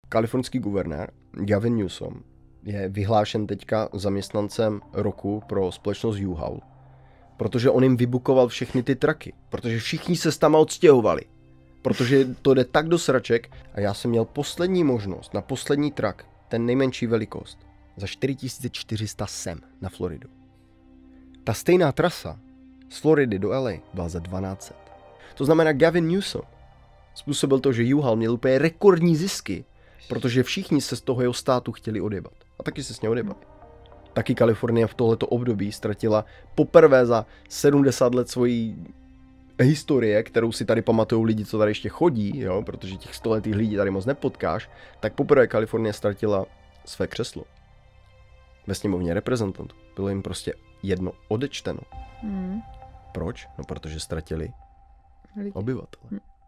kalifornský guvernér Gavin Newsom je vyhlášen teďka zaměstnancem roku pro společnost U-Haul, protože on jim vybukoval všechny ty traky, protože všichni se tam odstěhovali, protože to jde tak do sraček a já jsem měl poslední možnost na poslední trak, ten nejmenší velikost, za 4400 sem na Floridu. Ta stejná trasa z Floridy do LA byla za 1200. To znamená, Gavin Newsom způsobil to, že U-Haul měl úplně rekordní zisky, protože všichni se z toho jeho státu chtěli odjebat. A taky se s něj odjebali. Taky Kalifornie v tohleto období ztratila poprvé za 70 let svojí historie, kterou si tady pamatují lidi, co tady ještě chodí, jo, protože těch 100letých lidí tady moc nepotkáš, tak poprvé Kalifornie ztratila své křeslo ve sněmovně reprezentantů. Bylo jim prostě jedno odečteno. Proč? No, protože ztratili obyvatele.